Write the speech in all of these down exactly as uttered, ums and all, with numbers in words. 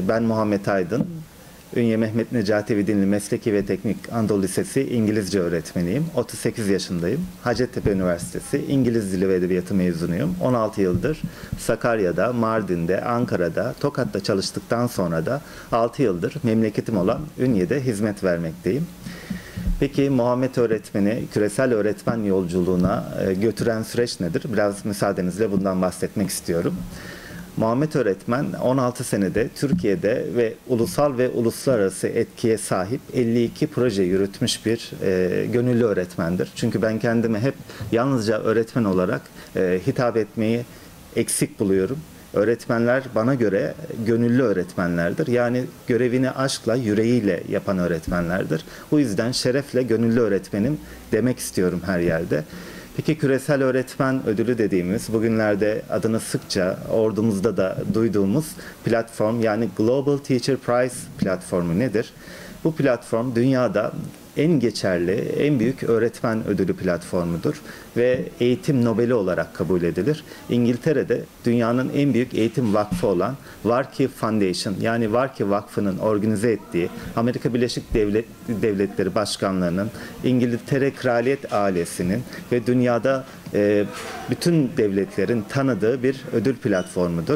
Ben Muhammed Aydın. Ünye Mehmet Necati Vidinli Mesleki ve Teknik Anadolu Lisesi İngilizce öğretmeniyim. otuz sekiz yaşındayım. Hacettepe Üniversitesi İngiliz Dili ve Edebiyatı mezunuyum. on altı yıldır Sakarya'da, Mardin'de, Ankara'da, Tokat'ta çalıştıktan sonra da altı yıldır memleketim olan Ünye'de hizmet vermekteyim. Peki Muhammed öğretmeni küresel öğretmen yolculuğuna götüren süreç nedir? Biraz müsaadenizle bundan bahsetmek istiyorum. Muhammed öğretmen on altı senede Türkiye'de ve ulusal ve uluslararası etkiye sahip elli iki proje yürütmüş bir e, gönüllü öğretmendir. Çünkü ben kendimi hep yalnızca öğretmen olarak e, hitap etmeyi eksik buluyorum. Öğretmenler bana göre gönüllü öğretmenlerdir. Yani görevini aşkla, yüreğiyle yapan öğretmenlerdir. Bu yüzden şerefle gönüllü öğretmenim demek istiyorum her yerde. Peki küresel öğretmen ödülü dediğimiz, bugünlerde adını sıkça ordumuzda da duyduğumuz platform, yani Global Teacher Prize platformu nedir? Bu platform dünyada en geçerli, en büyük öğretmen ödülü platformudur ve eğitim Nobeli olarak kabul edilir. İngiltere'de dünyanın en büyük eğitim vakfı olan Warkey Foundation, yani Warkey Vakfı'nın organize ettiği, Amerika Birleşik Devlet, Devletleri Başkanlığı'nın, İngiltere Kraliyet ailesinin ve dünyada e, bütün devletlerin tanıdığı bir ödül platformudur.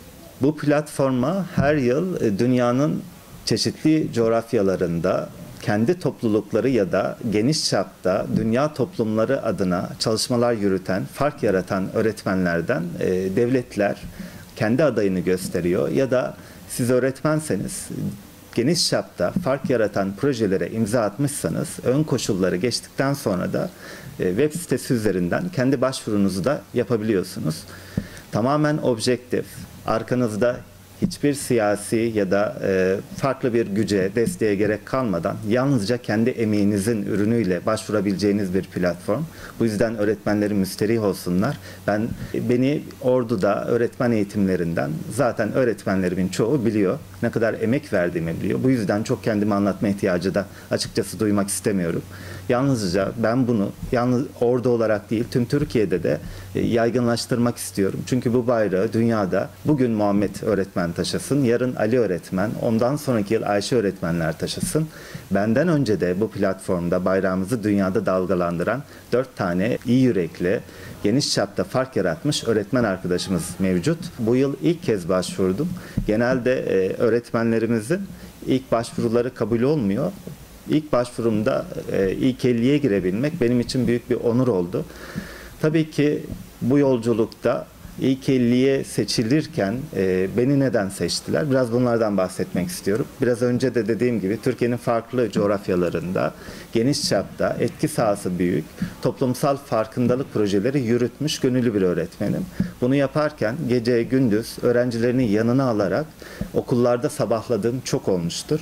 Bu platforma her yıl e, dünyanın çeşitli coğrafyalarında kendi toplulukları ya da geniş çapta dünya toplumları adına çalışmalar yürüten, fark yaratan öğretmenlerden e, devletler kendi adayını gösteriyor ya da siz öğretmenseniz geniş çapta fark yaratan projelere imza atmışsanız ön koşulları geçtikten sonra da e, web sitesi üzerinden kendi başvurunuzu da yapabiliyorsunuz. Tamamen objektif, arkanızda hiçbir siyasi ya da e, farklı bir güce, desteğe gerek kalmadan yalnızca kendi emeğinizin ürünüyle başvurabileceğiniz bir platform. Bu yüzden öğretmenlerin müsterih olsunlar. Ben beni orduda öğretmen eğitimlerinden zaten öğretmenlerimin çoğu biliyor. Ne kadar emek verdiğimi biliyor. Bu yüzden çok kendimi anlatma ihtiyacı da açıkçası duymak istemiyorum. Yalnızca ben bunu yalnız ordu olarak değil tüm Türkiye'de de yaygınlaştırmak istiyorum. Çünkü bu bayrağı dünyada bugün Muhammed öğretmen taşısın, yarın Ali öğretmen, ondan sonraki yıl Ayşe öğretmenler taşısın. Benden önce de bu platformda bayrağımızı dünyada dalgalandıran dört tane iyi yürekli, geniş çapta fark yaratmış öğretmen arkadaşımız mevcut. Bu yıl ilk kez başvurdum. Genelde e, öğretmenlerimizin ilk başvuruları kabul olmuyor. İlk başvurumda e, ilk elliye girebilmek benim için büyük bir onur oldu. Tabii ki bu yolculukta ilk elliye seçilirken e, beni neden seçtiler? Biraz bunlardan bahsetmek istiyorum. Biraz önce de dediğim gibi Türkiye'nin farklı coğrafyalarında geniş çapta etki sahası büyük toplumsal farkındalık projeleri yürütmüş gönüllü bir öğretmenim. Bunu yaparken gece gündüz öğrencilerini yanına alarak okullarda sabahladığım çok olmuştur.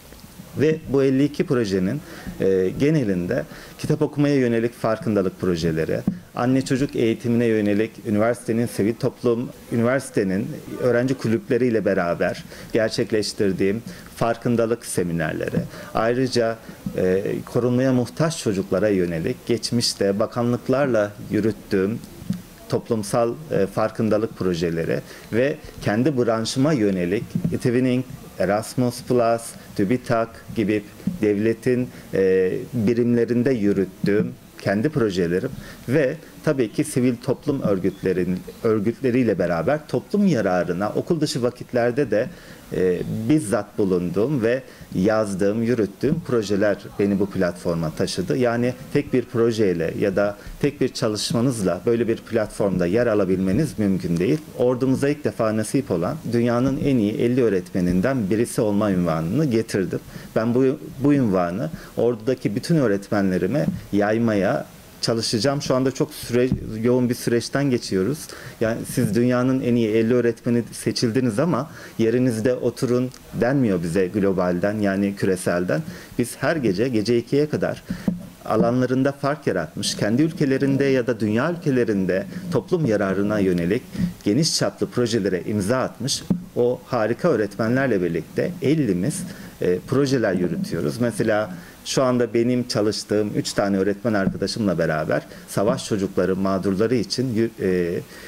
Ve bu elli iki projenin e, genelinde kitap okumaya yönelik farkındalık projeleri, anne çocuk eğitimine yönelik üniversitenin sivil toplum, üniversitenin öğrenci kulüpleriyle beraber gerçekleştirdiğim farkındalık seminerleri, ayrıca e, korunmaya muhtaç çocuklara yönelik geçmişte bakanlıklarla yürüttüğüm toplumsal e, farkındalık projeleri ve kendi branşıma yönelik Twinning, Erasmus Plus, TÜBİTAK gibi devletin e, birimlerinde yürüttüğüm kendi projelerim ve tabii ki sivil toplum örgütlerin örgütleriyle beraber toplum yararına okul dışı vakitlerde de e, bizzat bulunduğum ve yazdığım, yürüttüğüm projeler beni bu platforma taşıdı. Yani tek bir projeyle ya da tek bir çalışmanızla böyle bir platformda yer alabilmeniz mümkün değil. Ordumuza ilk defa nasip olan dünyanın en iyi elli öğretmeninden birisi olma unvanını getirdim. Ben bu, bu unvanı ordudaki bütün öğretmenlerime yaymaya çalışacağım. Şu anda çok süre, yoğun bir süreçten geçiyoruz. Yani siz dünyanın en iyi elli öğretmeni seçildiniz ama yerinizde oturun denmiyor bize globalden, yani küreselden. Biz her gece gece ikiye kadar alanlarında fark yaratmış, kendi ülkelerinde ya da dünya ülkelerinde toplum yararına yönelik geniş çaplı projelere imza atmış o harika öğretmenlerle birlikte ellimiz e, projeler yürütüyoruz. Mesela şu anda benim çalıştığım üç tane öğretmen arkadaşımla beraber savaş çocukları, mağdurları için e,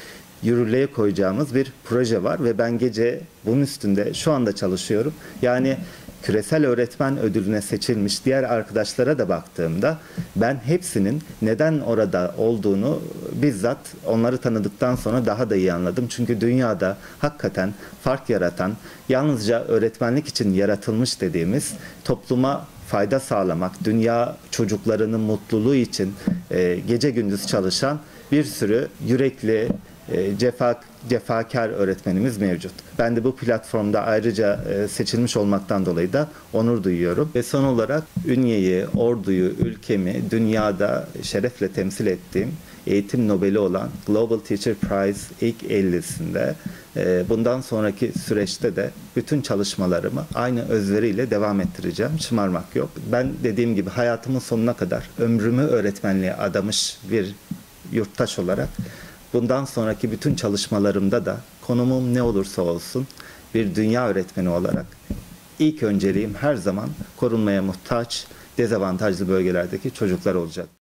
yürürlüğe koyacağımız bir proje var ve ben gece bunun üstünde şu anda çalışıyorum. Yani küresel öğretmen ödülüne seçilmiş diğer arkadaşlara da baktığımda ben hepsinin neden orada olduğunu bizzat onları tanıdıktan sonra daha da iyi anladım. Çünkü dünyada hakikaten fark yaratan, yalnızca öğretmenlik için yaratılmış dediğimiz, topluma fayda sağlamak, dünya çocuklarının mutluluğu için e, gece gündüz çalışan bir sürü yürekli, e, cefa, cefakar öğretmenimiz mevcut. Ben de bu platformda ayrıca e, seçilmiş olmaktan dolayı da onur duyuyorum. Ve son olarak Ünye'yi, Ordu'yu, ülkemi dünyada şerefle temsil ettiğim eğitim Nobel'i olan Global Teacher Prize ilk ellisinde e, bundan sonraki süreçte de bütün çalışmalarımı aynı özveriyle devam ettireceğim. Şımarmak yok. Ben dediğim gibi hayatımın sonuna kadar ömrümü öğretmenliğe adamış bir yurttaş olarak bundan sonraki bütün çalışmalarımda da konumum ne olursa olsun bir dünya öğretmeni olarak ilk önceliğim her zaman korunmaya muhtaç, dezavantajlı bölgelerdeki çocuklar olacak.